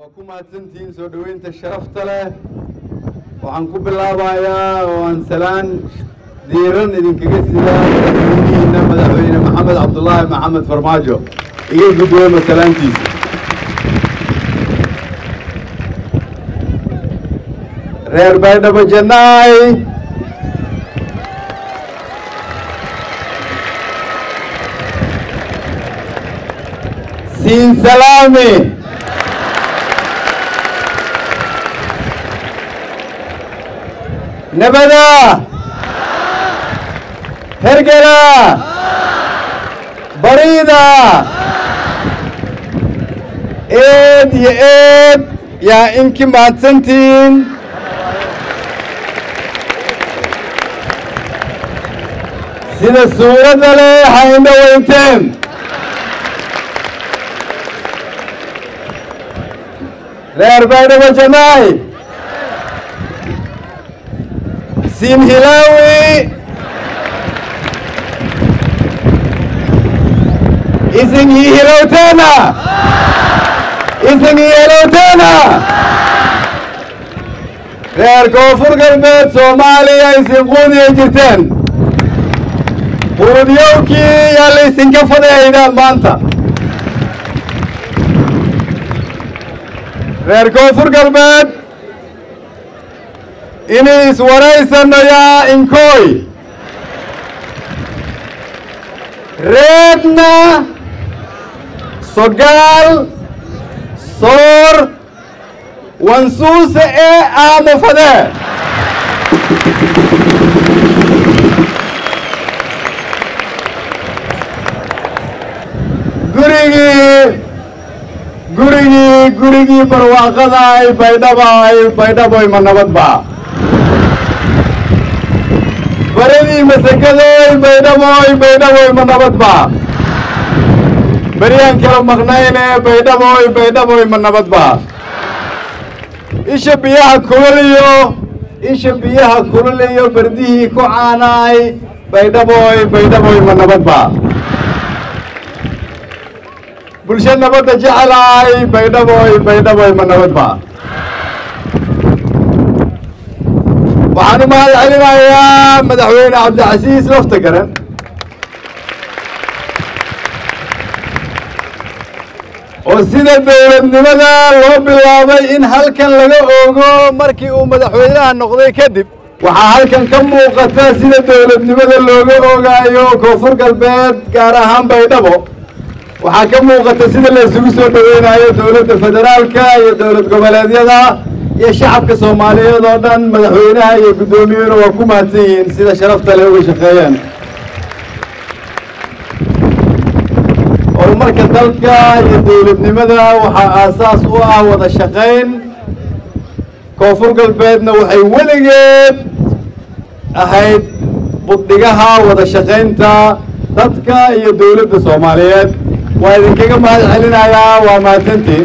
وكما تنتين سودوين تشرفت له وعن كل لابايا وعن سلان ديرن إذن كجسلا مدحوين محمد عبد الله محمد فرماجو يجي بدوي مثلا تيس رير بيدا بجناي سين سلامي نبدا هرقلا بريدة ايد يا ايد يا انكي ما سنتين سيدة الصورة دلي حين وينتين رير بيدا وجناي سين هلاوي إذن يهلوتنا إذن يهلوتنا غير كوفر قلبت صوماليا إذن قودي جرتين قوديوكي يالي سنكفضي إذا المانتا غير كوفر قلبت إنيس وريسن يا إنكوي ريدنا سوغال صور وانسوس آمفده gurigi barwaaqadaay baydhaboy manabadba baradii masakadoy baydhaboy manabadba بريان كلام مغنينة بيدابوي من نبضبا إيش بيها كلوليو برديه كوعاناي بيدابوي من نبضبا بلشان نبض جعلاي بيدابوي من نبضبا وعنو ما العلم يا مدحوين عبد العزيز لفتقرن وسيدة دولتنمدا لو bilaabay in halkan laga oogo markii uu madaxweynaha noqday kadib waxa halkan ka muuqata sida dowladnimada looga oogayo koonfur galbeed gaar ahaan Baydhabo waxa ka muuqata sida la isugu soo dhaweynayo dowladda federaalka iyo dowlad goboleedyada iyo shacabka Soomaaliyeed oo dhan madaxweynaha iyo gudoomiyuhu waa ku mahadsan sida sharafta leh uga shaqeeyaan marka dalka iyo dowladnimada waxa aasaas u ah wada shaqeyn koonfur galbeedna waxay weligeed ahayd buddigaha wada shaqeynta dadka iyo dowladda Soomaaliyeed waa idinkaga mahad celinayaa waa mahadsantiin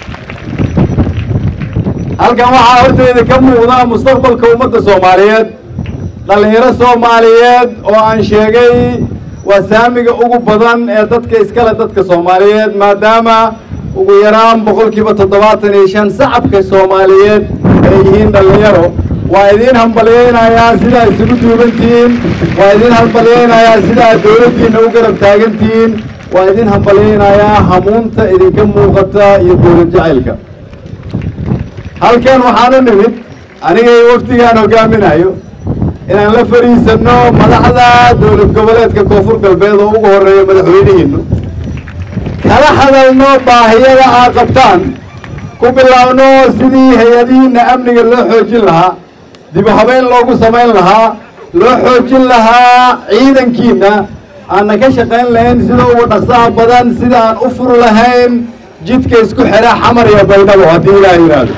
halkan waxaa hortayda ka muuqda mustaqbalka ummadda Soomaaliyeed dhalinyaro Soomaaliyeed oo aan sheegay وسامي أقول بدن دتك إسكال دتك سوماليات ما دام أقول يرام بقول كيف تطبعتني عشان صعب كسوماليات يهين دليرو وايدين هم بلين يا سيدا يسقطوا بنتين وايدين هم بلين يا سيدا دولتين نوكر بتاعتين وايدين هم بلين يا همون تأذي كم مقطع يدور جايلك هل كان وحنا نبيت أنا جاي وقتي أنا قامين أيو إن الله فريس إنه مدحدا دولة قبلات ككفر قلبيض وقهرية مدحوينين كلا حدا إنه باهية عاقبتان كوبلا إنه سدي هيدين أمني اللي حوج لها دي بحبين لوجو سمين لها لو حوج لها عيدا كينا أنا كشقين لين سيدا ونصاب بدن سيدا أن أفر لهين جيت كيسكو حرا حمر يا بينا وهدي لا يراد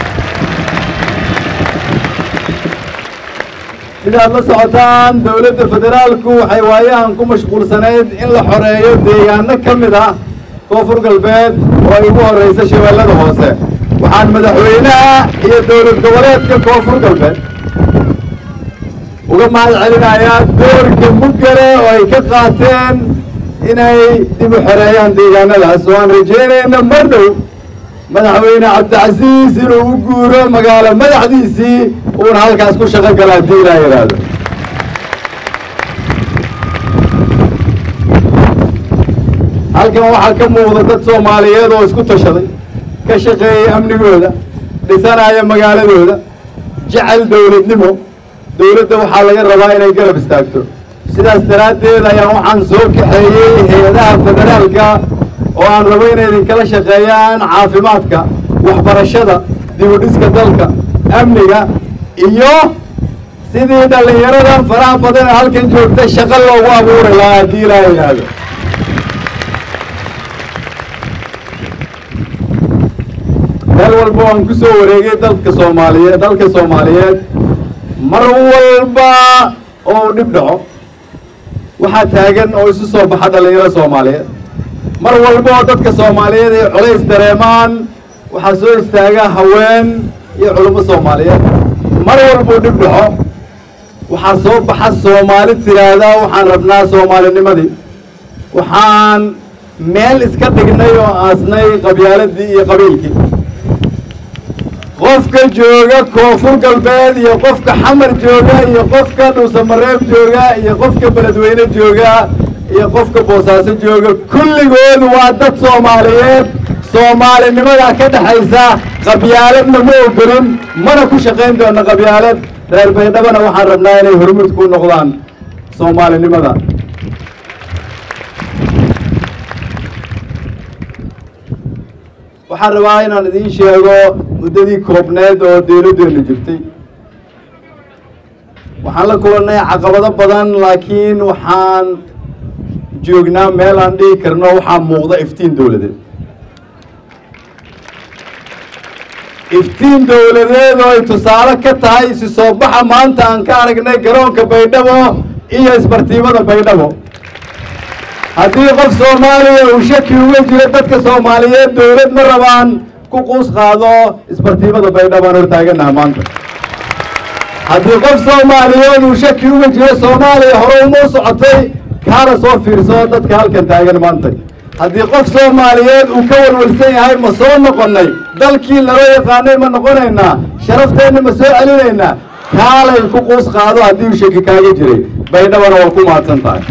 إذا الله سعتان دولة الفدرال كو حيوانيان كو مشغول سنيد إن الحرية ديانا كمدا كوفر قلبيد ويبوه الرئيس شوالة هوسه وحان مدحوينها هي دولة قولات كوفر قلبيد وقمع العلنايات دور كمقرة ويكقاتين إنهي دي بحريان ديانا لها سوان رجينا إنه مردو madaxweyne cabdicasiis inuu u guuro magaalo madaxdiisii uuna halkaas ku shaqo gala haddii ilaa yidhaahdo. halkan waxaa ka muuqda dad soomaaliyeed oo isku tashaday, ka shaqeeyay amnigooda, dhisanaya magaaladooda, jecel dowladnimo. dowladda waxaa laga rabaa inay garab istaagto. sidaas daraaddeed ayaa waxaan soo kaxeeyey hay-adaha federaalka oo aan rabo inay idinkala shaqeeyaan caafimaadka, waxbarashada, dib u dhiska dalka, amniga, iyo sidii dhallinyaradan faraha badan ee halkan joogta shaqo loogu abuuri lahaa haddii ilaa yidhaahdo. meel walba waan ku soo wareegay dalka Soomaaliyeed mar walba oo dhib dhaco waxaa taagan oo isu soo baxa dhalinyaro Soomaaliyeed. mar walba oo dadka Soomaaliyeed ay culays dareemaan waxaa soo istaaga haween iyo culummo Soomaaliyeed. mar walba oo dhib dhaco waxaa soo baxa Soomaali tiraahda waxaan rabnaa Soomaalinimadii. waxaan meel iska dhignay oo aasnay qabyaaladii iyo qabiilkii. qofka jooga koonfur galbeed iyo qofka xamar jooga iyo qofka dhuusamareeb jooga iyo qofka beledweyne jooga iyo qofka boosaaso jooga kulligood waa dad Soomaaliyeed. Soomaalinimada ka dhaxaysa qabyaaladna ma ogolin, mana ku shaqayn doona qabyaalad. reer Baydhabana waxaan rabnaa inay hormuud ku noqdaan Soomaalinimada. waxaan rabaa inaan idiin sheego muddadii koobneed oo dawladdeenu jirtay waxaan la kulannay caqabado badan, laakiin waxaan joognaa meel aan dhihi karno waxaa muuqda iftiin dawladeed. iftiin dawladeed oo ay tusaale ka tahay si soo baxa maanta aan ka aragnay garoonka Baydhabo iyo isbartiimada Baydhabo. haddii qof Soomaaliya uu shaki uga jiro dadka Soomaaliyeed dawlad ma rabaan ku quus qaado isbartiimada Baydhabo aan hortaaganaha maanta. haddii qof Soomaaliyeed uu shaki uga jiro Soomaaliya hore uma socotay kaana soo fiirso dadka halkan taagan maanta. haddii qof Soomaaliyeed uu ka walwalsan yahay ma soo noqonnay, dalkii loo yaqaanay ma noqonaynaa, sharafteenna ma soo celinaynaa, kaalay ku quus qaado haddii uu shaki kaaga jiray. Baydhabona waa ku mahadsan tahay.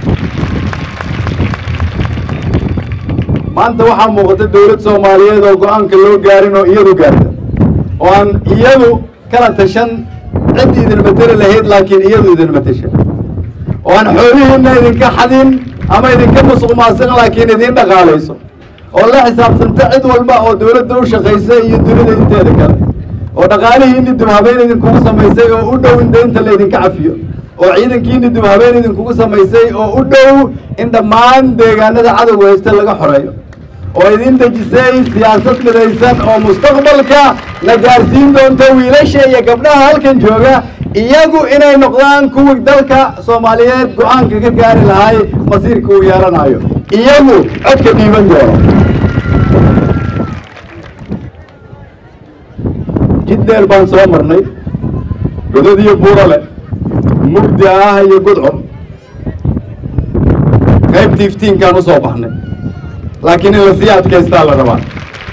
maanta waxaa muuqata dawlad Soomaaliyeed oo go'aanka loo gaarin oo iyadu gaarta, oo aan iyadu kala tashan cid idin matali lahayd, laakiin iyadu idin matasha, oo aan xoolihiinna idinka xadin ama idinka musuqmaasuqin, laakiin idin dhaqaalayso, oo la xisaabtanta cid walba oo dawladda u shaqaysa iyo dunida inteeda kale, oo dhaqaalihiinni dib habeen idinkugu samaysay oo u dhow in deynta laydinka cafiyo, oo ciidankiinni dib habeen idinkugu samaysay oo u dhow in dhammaan deegaanada cadowga haysta laga xoreeyo, oo idin dejisay siyaasad midaysan oo mustaqbalka la gaarsiin doonto wiilasha iyo gabdhaha halkan jooga iyagu inay noqdaan kuwii dalka Soomaaliyeed go'aanka ka gaari lahay masiirka uu yeelanayo, iyagu codka dhiiban doono. jid dheer baan soo marnay, godad iyo buurale, mugdi ah iyo gudcur, qaybtii iftiinkaan u soo baxnay, laakiin in la sii adkaystaa la rabaa.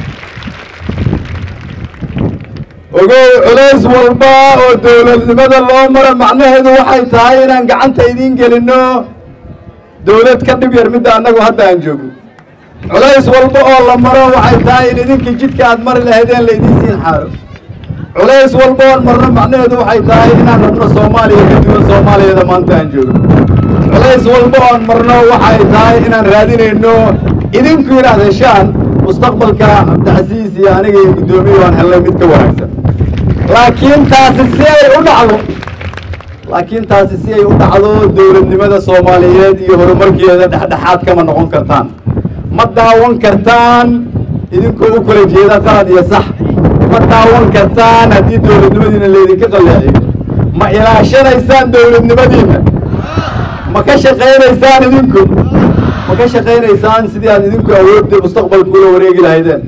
ogow culays walba oo dawladnimada loo maro macnaheedu waxay tahay inaan gacanta idiin gelinno dawlad ka dhib yar midda annagu hadda aan joogno. culays walba oo la maro waxay tahay in idinkii jidka aad mari lahaydeen la idiin siin xaaro. culays walba oon marno macnaheedu waxay tahay inaan rabno Soomaaliya ka duwan Soomaaliyada maanta aan joogno. culays walba oon marno waxay tahay inaan raadinayno idinku inaad heshaan mustaqbalka Cabdicasiis iyo aniga iyo guddoomiye waan helnay mid ka wanaagsan. laakiin taasi si ay u dhacdo dawladnimada Soomaaliyeed iyo horumarkeeda dhexdhexaad kama noqon kartaan. ma daawan kartaan idinkoo u kala jeeda qalad iyo sax. ma daawan kartaan haddii dawladnimadiina laydinka qalleeciyo. ma ilaashanaysaan dawladnimadiina. ma ka shaqaynaysaan idinku. ma ka shaqaynaysaan sidii aad idinku awoodda mustaqbalka ula wareegi lahaydeen.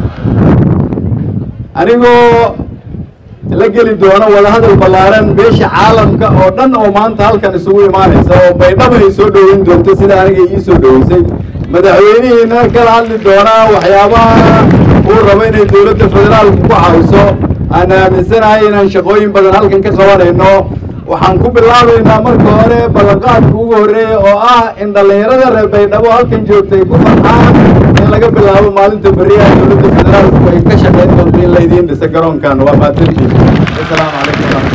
anigoo la geli doono wadahadal ballaaran beesha caalamka oo dhan oo maanta halkan isugu imaanaysa oo Baydhabo ay soo dhoweyn doonto sida aniga ii soo dhoweysay, madaxweynihiina kala hadli doonaa waxyaabaha ربنا الدولة الفدرال كوحوسو أنا من سنة هاي شقوين بدل هالكن كخوان إنه وحنكون بالله إن أمر كهرة بلقات كهرة أو إن دليرة ربنا أبو هالكن جوتي كفرحان إن لقى بالله مالن تبريا الدولة الفدرال كويكشة بين اللي يدين بسكرون كانوا وما تركي. السلام عليكم.